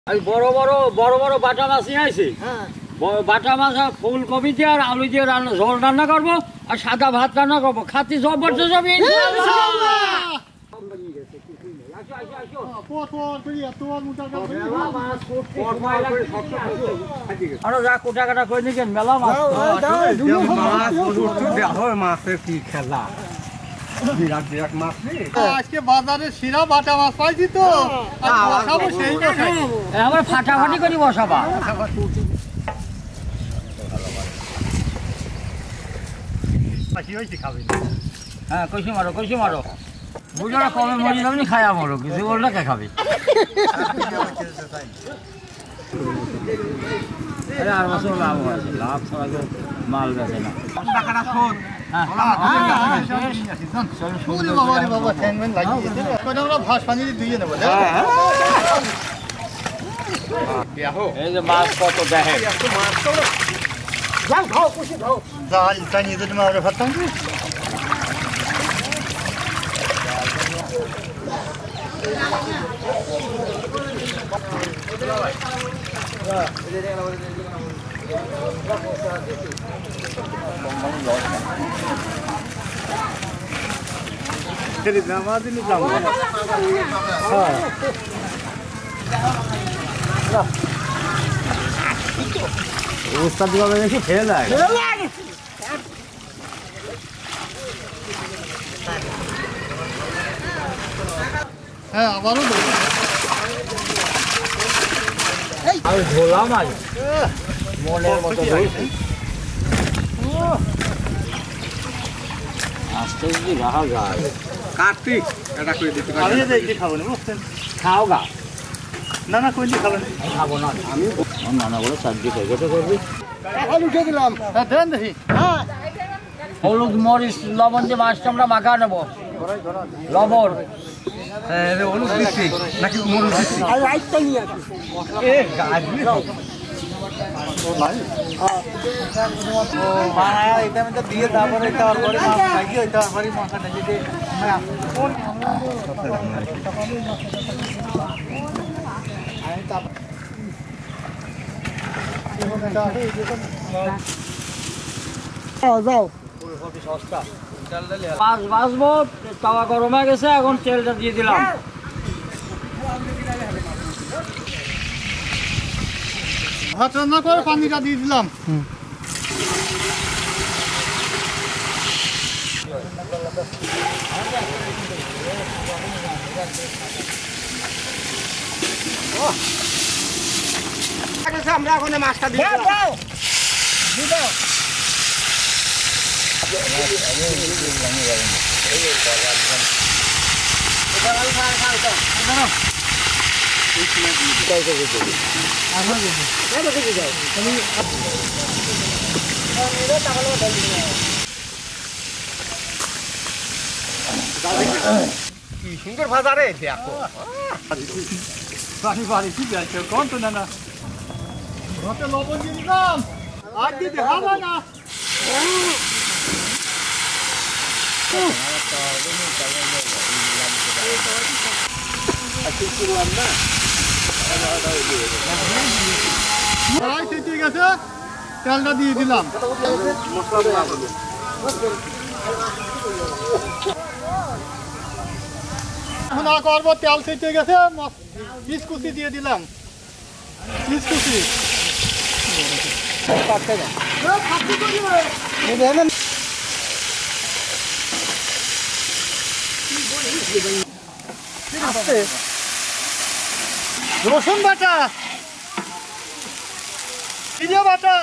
বড় বড় বড় বড় বাটা মাছ নিয়ে আসি। বাটা মাছ আর ফুলকপি দিয়ে আর আলু দিয়ে ঝোল রান্না করবো আর সাদা ভাত রান্না করবো। খাতি জবরদস্ত হবে। কোটা কাটা করে নিকেন মেলা মাছের কি খেলা, বিরাট বিরাট মাছ। আজকে বাজারে শিরা বাটা মাছ পাইছি তো আমরা ফাটাফাটি করি বসাবা। হ্যাঁ কইসি মারো কইসি মারো, বুঝলো কমে মরি যাবনি খায়া মরো, কিছু বললে কে খাবি। আর বছর লাভ আছে, লাভ ছাড়া তো মাল বেচে না। ভাস পানি দিয়ে নেবো। এই যে মাছ কত দেখে জাল টানিয়ে যদি আমরা ভাবতাম কি উস্তাদ ভাবে দেখি ফেল লাগে। হ্যাঁ আবারও আমি ধোলাম আজ মনের মতো আস্তে যদি রাহা যায়। কার্তিক এটা করে দিতে পারি। খাবো না বুঝছেন, খাও গা। না না কইলি খাবো না, খাবো না আমি নানা বলে সার্জি প্যাকেটে করবি। উঠে দিলাম। হ্যাঁ দেন দেখি। হলুদ মরিচ লবণ দিয়ে মাছটা আমরা মাখা নেবো। লবণ হলুদ দিচ্ছি নাকি মরিচ দিচ্ছি? দিয়ে তারপরে মাথা দিয়ে যাও। মাছ ভাজবো, তাওয়া গরম হয়ে গেছে, এখন তেলটা দিয়ে দিলাম। ভাত রান্না করে পানিটা দিয়ে দিলাম। আমরা এখন মাছটা দিয়ে কি সুন্দর ভাজা রে দেখো। পানি পানি ঠিক আছে, কোন তো না না ভাতে লবণ দিয়ে দিলাম আর দিতে হবে না। ঠিক আছে, তেলটা দিয়ে দিলাম। এখন আর করবো, তেল সেটে গেছে, বিস্কুটি দিয়ে দিলাম। বিস্কুটি রসুন বাটা, জিরা বাটা,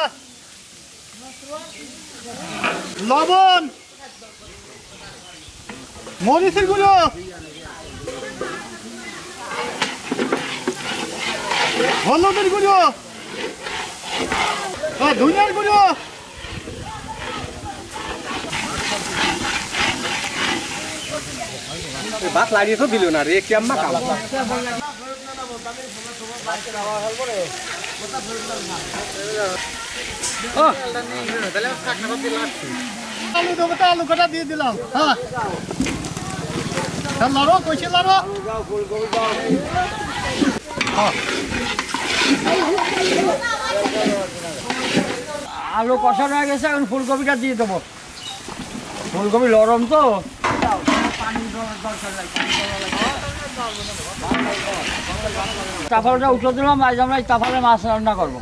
লবণ, মরিচের গুঁড়ো, হলুদের গুঁড়ো, ধনিয়ার গুঁড়ো, ভাত লাগিয়ে তো দিল না রে, কেমন খাবো? আলু দেবো তো, আলু কাটা দিয়ে দিলাম। হ্যাঁ লাড়ো, কইছে লাড়ো। আলু কষানো হয়ে গেছে, এখন ফুলকপিটা দিয়ে দেবো। ফুলকপি নরম তো, তাফালটা উঠে দিলাম। আজ আমরা এই তাফালে মাছ রান্না করবো।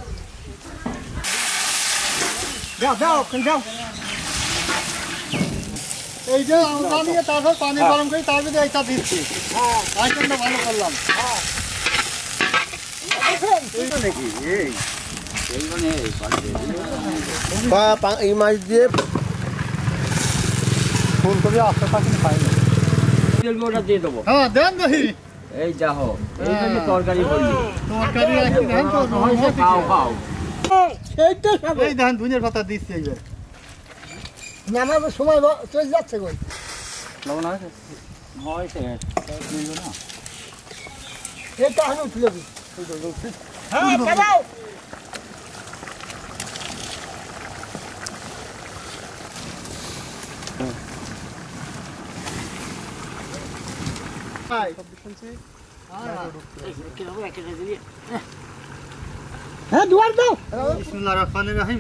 এই যে আমরা নিয়ে তারপর পানি গরম করে তার ভিতরে এটা দিচ্ছি। আইটেমটা ভালো করলাম। এই মাছ দিয়ে ফুলকপি আস্তে থাকেন পাইনি। ওটা দিয়ে দেবো। হ্যাঁ দেন দেখি। এই যাহো, এই যে তরকারি করলি, তরকারি রাখি দেন তো হয়েছে, খাও খাও। এই দেখেন ধনিয়ার পাতা দিচ্ছি এইবার। নামার সময় চলে যাচ্ছে কই হয়েছে না, এটা আমি তুলে দিই হ্যাঁ খাও হ্যাঁ দুয়ার দাও বিসমিল্লাহির রহমানির রহিম।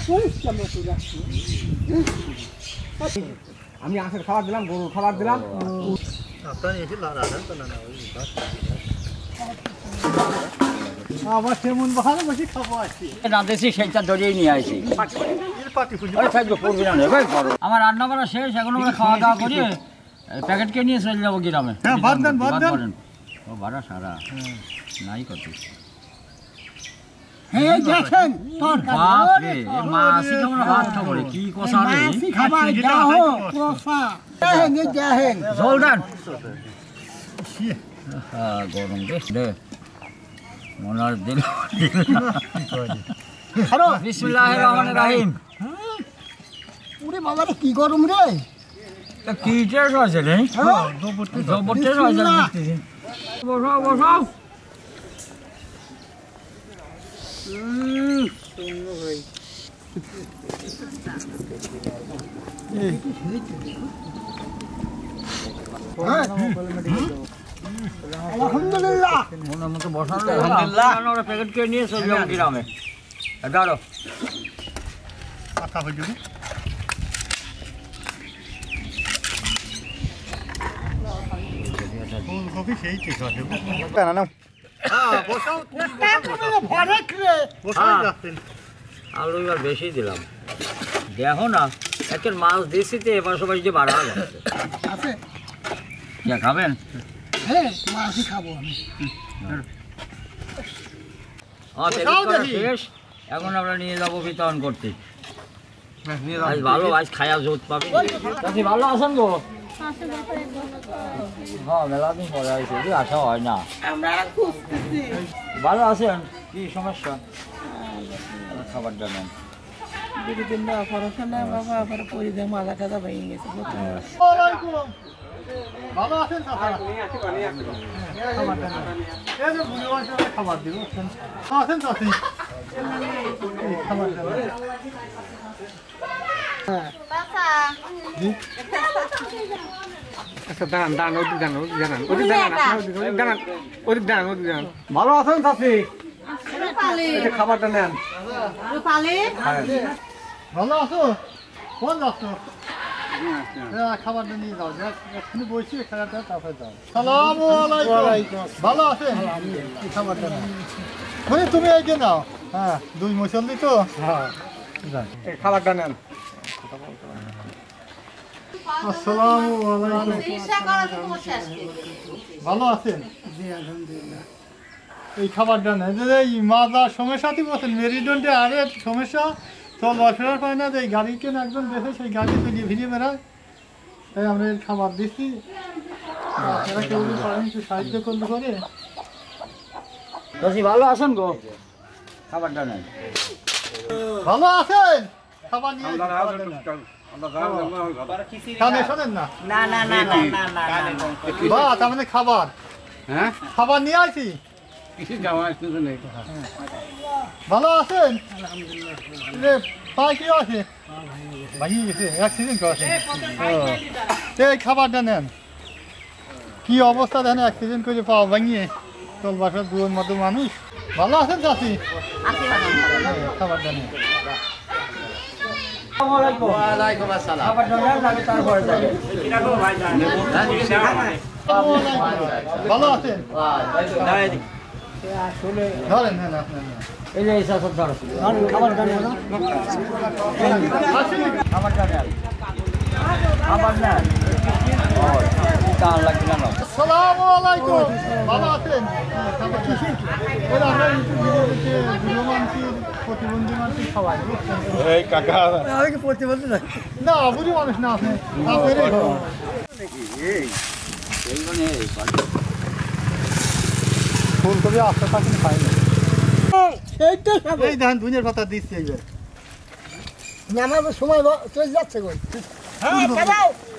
আমি আখের খাবার দিলাম, গরুর খাবার দিলাম। আপনার এসে লাড়া দেন তো না আমার সেমন ভালো বসে খাবো আছি। রাঁধেছি সেইটা ধরেই নিয়ে আসি। এর পাটি ফুল আমার রান্না করা শেষ, এখন আমরা খাওয়া দাওয়া করি, প্যাকেটকে নিয়ে চলে যাবো গ্রামে। হ্যাঁ, ভাত দেন, ভাত দেন। করেন। ও ভাড়া সারা নাই কত। হ্যাঁ দেখেন তোর বাপ রে, এ মাছই কেমন ভাত খাবো রে, কি কষা রে। মাছি খাবার দাও কোফা দেখেন এই দেখেন জল দেন। হ্যাঁ গরম দে মনার দিল। আরো বিসমিল্লাহির রহমানির রহিম। ওরে বাবা রে কি গরম রে কি টেস্ট হয়েছে রে? জবরদস্ত হয়েছে। বসাও বসাও। আলহামদুলিল্লাহ মনের মতো বসানো। আলহামদুলিল্লাহ। আমরা প্যাকেট করে নিয়ে চলে যাবো গ্রামে। এগারো কথা হয়ে যাবে। ফুলকপি সেই ঠিক আছে। না না হ্যাঁ বসাও ভরেক রে বসাই যাচ্ছেন। আলু এবার বেশি দিলাম, দেখো না একের মাছ দিয়েছি তো এবার সবাই যে বাড়া যাচ্ছে। আছে কে খাবেন? হ্যাঁ মাছই খাবো আমি আমার প্যাকেট করা শেষ, এখন আমরা নিয়ে যাবো বিতরণ করতে। আজ ভালো, আজ খায়া জোত পাবি। কাকি ভালো আছেন গো? হ্যাঁ মেলা দিন পরে আসছে, কি আসা হয় না। ভালো আছেন? কি সমস্যা? খাবারটা নেন। ভালো আছেন চাচা? এই যে বুড়ি বয়সে খাবার দিব। আছেন চাচি? খাবার দেবেন। আচ্ছা দাঁড়ান দাঁড়ান, ওদিক দাঁড়ান, ওদিক দাঁড়ান, ওদিক দাঁড়ান, ওদিক দাঁড়ান, ওদিক দাঁড়ান, ওদিক দাঁড়ান। ভালো আছেন চাচি? এই যে খাবারটা নেন। ভালো আছো? কোন যাচ্ছ? খাবারটা নিয়ে যাও, এখানে বসি খাবারটা তারপরে যাও। সালামু আলাইকুম। ভালো আছেন? কি খাবারটা নাও? মানে তুমি এই যে নাও। হ্যাঁ দুই মুসল্লি তো। হ্যাঁ এই খাবারটা নেন। আসসালামু আলাইকুম। ভালো আছেন? এই খাবারটা নেই যে এই মাজার সমস্যাটি বলছেন মেরুদণ্ডে আরে সমস্যা, চলাফেরা পায় না, যে এই গাড়ি কেন একজন দেখে সেই গাড়ি ফিরিয়ে ফিরিয়ে বেড়ায়, তাই আমরা এই খাবার দিচ্ছি। আপনারা কেউ যদি পারেন একটু সাহায্য করলে করে। কাকি ভালো আছেন গো? খাবারটা নেন। ভালো আছেন? খাবার নিয়ে কানে শোনেন না? বা তার মানে খাবার, হ্যাঁ খাবার নিয়ে আসি। কিছু যাওয়া কিছু নেই। ভালো আছেন? রে পা কি আছে? ভাঙিয়ে গেছে, অ্যাক্সিডেন্ট করেছে। এই খাবারটা নেন। কি অবস্থা দেখেন, অ্যাক্সিডেন্ট করে পা ভাঙিয়ে চল বাসার দুয়ের মতো মানুষ। ভালো আছেন চাষি? খাবারটা নেন। ওয়ালাইকুম আসসালাম। খাবার দাবার লাগে তারপরে যাবে। ভালো আছেন? ধরেন হ্যাঁ আপনার এই যে এইসব ধরো। খাবার দাবার না খাবার দাবার। খাবার না। দাম লাগবে না। আসসালামু আলাইকুম। ভালো আছেন? এরা আমরা ভিডিও মানুষের প্রতিবন্ধী মানুষ সবাই এই কাকা আমি কি প্রতিবন্ধী না না বুড়ি মানুষ না আপনি আপনার ফুলকপি আস্তে থাকেন খাইনি সেইটা খাবে এই ধান ধুনের পাতা দিচ্ছি এইবার আমার সময় চলে যাচ্ছে কই হ্যাঁ